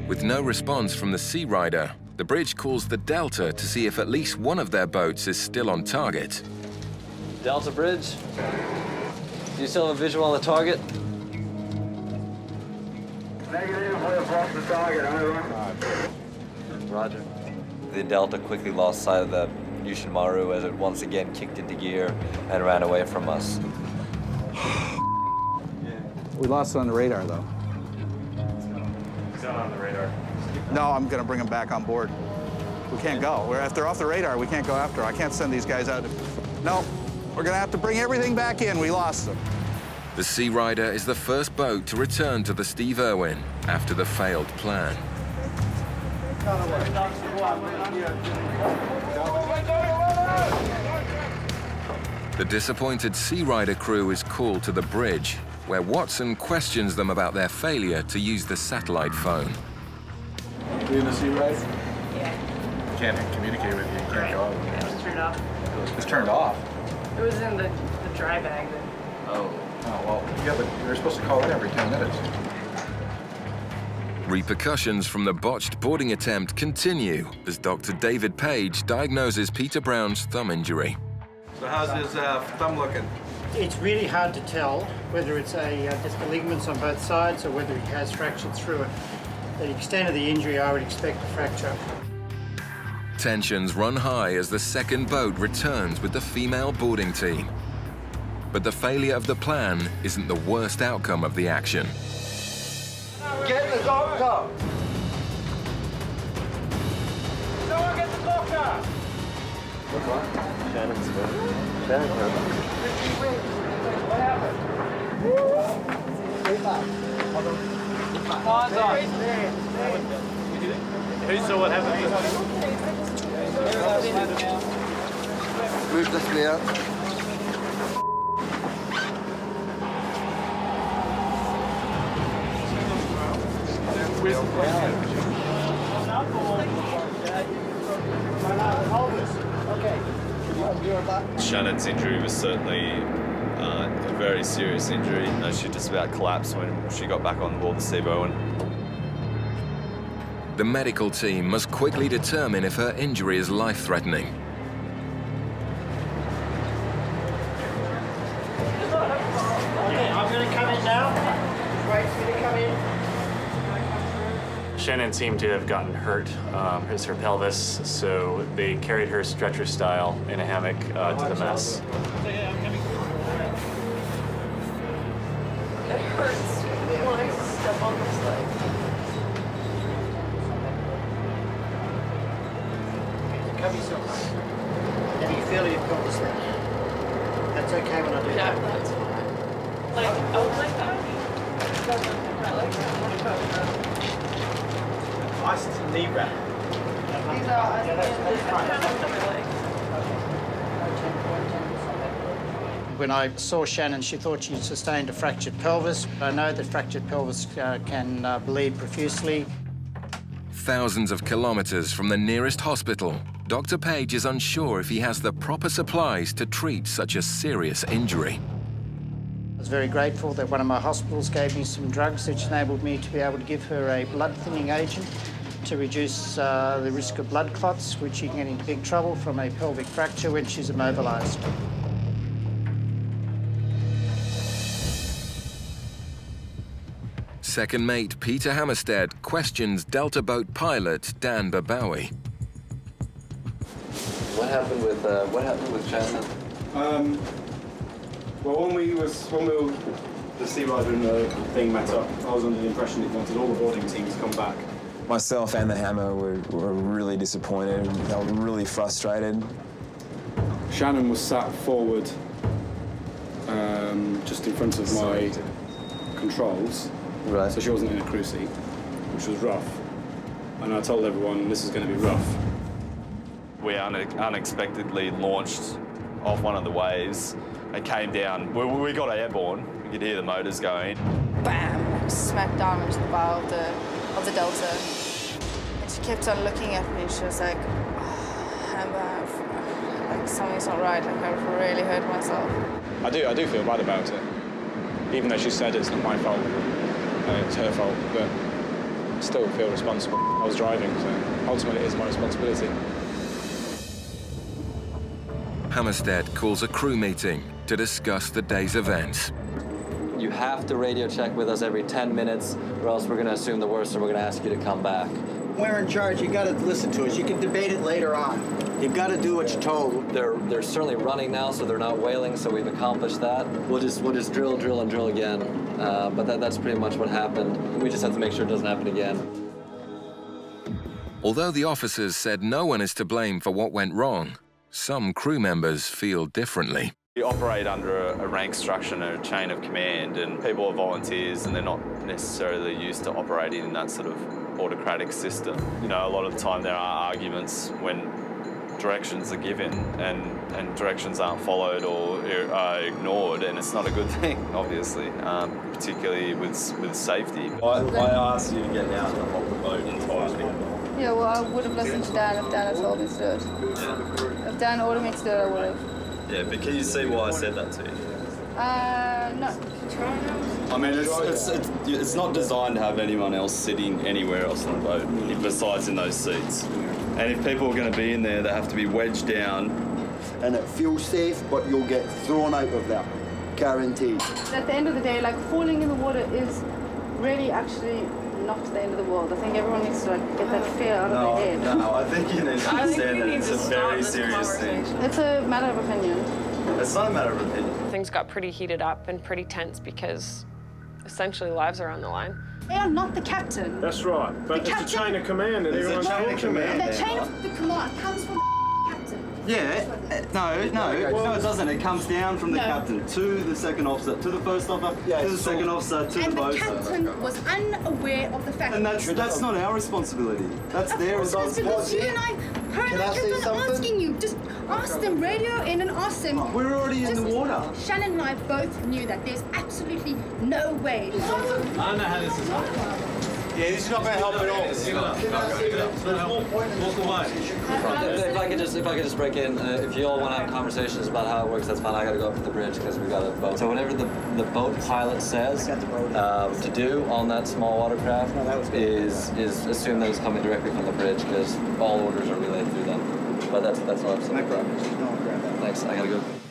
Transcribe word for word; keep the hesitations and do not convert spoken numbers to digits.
With no response from the Sea Rider, the bridge calls the Delta to see if at least one of their boats is still on target. Delta Bridge, do you still have a visual on the target? Negative, we have lost the target, over. Roger. The Delta quickly lost sight of the Yushin Maru as it once again kicked into gear and ran away from us. We lost it on the radar, though. It's not on the radar. No, I'm going to bring them back on board. We can't go. We're, if they're off the radar, we can't go after. I can't send these guys out. No, we're going to have to bring everything back in. We lost them. The Sea Rider is the first boat to return to the Steve Irwin after the failed plan. The disappointed Sea Rider crew is called to the bridge, where Watson questions them about their failure to use the satellite phone. You in the Sea Rider? Yeah. Can't communicate with you. You can't go out. It was turned off. It's turned off? It was in the, the dry bag. Then. Oh. Oh, well, yeah, but you're supposed to call in every ten minutes. Repercussions from the botched boarding attempt continue as Doctor David Page diagnoses Peter Brown's thumb injury. So how's his uh, thumb looking? It's really hard to tell whether it's a, uh, just the ligaments on both sides or whether he has fractured through it. The extent of the injury, I would expect a fracture. Tensions run high as the second boat returns with the female boarding team. But the failure of the plan isn't the worst outcome of the action. Get the doctor! Someone get the doctor! What's wrong? Shannon's good. Shannon's good. What happened? Hands on. Who saw what happened? Move this way out. Shannon's injury was certainly uh, a very serious injury. No, she just about collapsed when she got back on board the Steve Irwin. The medical team must quickly determine if her injury is life-threatening. Okay, I'm going to come in now. Wait for me to come in. Shannon seemed to have gotten hurt, um, his her pelvis, so they carried her stretcher style in a hammock uh, to the mess. It hurts when I step on this leg. Cover yourself. How do you feel you've got this leg? That's okay when I do Yeah, that. that's fine. Like, I would like that. I like that. Nice knee wrap. These are, I think, When I saw Shannon, she thought she'd sustained a fractured pelvis. I know that fractured pelvis uh, can uh, bleed profusely. Thousands of kilometers from the nearest hospital, Doctor Page is unsure if he has the proper supplies to treat such a serious injury. I was very grateful that one of my hospitals gave me some drugs which enabled me to be able to give her a blood-thinning agent to reduce uh, the risk of blood clots, which she can get into big trouble from a pelvic fracture when she's immobilised. Second mate Peter Hammerstead questions Delta boat pilot Dan Babawi. What happened with uh, what happened with Shannon? Um, well, when we was when we were the Sea Rider and the thing met up, I was under the impression it wanted all the boarding teams to come back. Myself and the Hammer were, were really disappointed. They were really frustrated. Shannon was sat forward, um, just in front of my controls. Right. So she wasn't in a crew seat, which was rough. And I told everyone this is going to be rough. We une unexpectedly launched off one of the waves and came down. We, we got airborne. We could hear the motors going. Bam! Smacked down into the bow of the, of the Delta. And she kept on looking at me. She was like, oh, Amber, like something's not right. Like I really hurt myself. I do, I do feel bad about it. Even though she said it's not my fault, uh, it's her fault. But still feel responsible. I was driving, so ultimately it is my responsibility. Hammerstead calls a crew meeting to discuss the day's events. You have to radio check with us every ten minutes, or else we're going to assume the worst and we're going to ask you to come back. We're in charge. You got to listen to us. You can debate it later on. You've got to do what you're told. They're they're certainly running now, so they're not wailing. So we've accomplished that. We'll just we'll just drill, drill, and drill again. Uh, but that, that's pretty much what happened. We just have to make sure it doesn't happen again. Although the officers said no one is to blame for what went wrong, some crew members feel differently. We operate under a, a rank structure and a chain of command, and people are volunteers and they're not necessarily used to operating in that sort of autocratic system. You know, a lot of the time there are arguments when directions are given and, and directions aren't followed or are ignored, and it's not a good thing, obviously, um, particularly with, with safety. I, I asked you to get down and hold the boat entirely. Yeah, well, I would have listened to Dan if Dan had told me to do it. Yeah. If Dan ordered me to do it, I would have. Yeah, but can you see why I said that to you? Uh, no. I mean, it's, it's, it's, it's not designed to have anyone else sitting anywhere else on the boat, besides in those seats. And if people are going to be in there, they have to be wedged down. And it feels safe, but you'll get thrown out of there. Guaranteed. At the end of the day, like, falling in the water is really actually not the end of the world. I think everyone needs to like, get that fear out no, of their head. No, I think you need to understand that it's a very serious thing. It's a matter of opinion. It's not a matter of opinion. Things got pretty heated up and pretty tense because essentially lives are on the line. They are not the captain. That's right, but the it's captain, a chain of command and everyone's chain of command. The chain of the command comes from the captain. Yeah, no, no, well, no, it doesn't. It comes down from the no. captain to the second officer, to the first officer, yeah, to the second officer, to and the boat. And the captain was unaware of the fact. And that's that's not our responsibility. That's of their responsibility. You and I heard I kept on asking you. Just ask them, radio in and ask them. We're already in just, the water. Shannon and I both knew that there's absolutely no way. I don't know how this is going. Yeah, this is not going to help at all. If I could just, if I could just break in, uh, if you all want to have conversations about how it works, that's fine. I got to go up to the bridge because we got a boat. So whatever the the boat pilot says um, to do on that small watercraft is is assume that it's coming directly from the bridge because all orders are relayed through them. But that's that's all I'm saying. No problem. No, grab that. Thanks. I gotta go.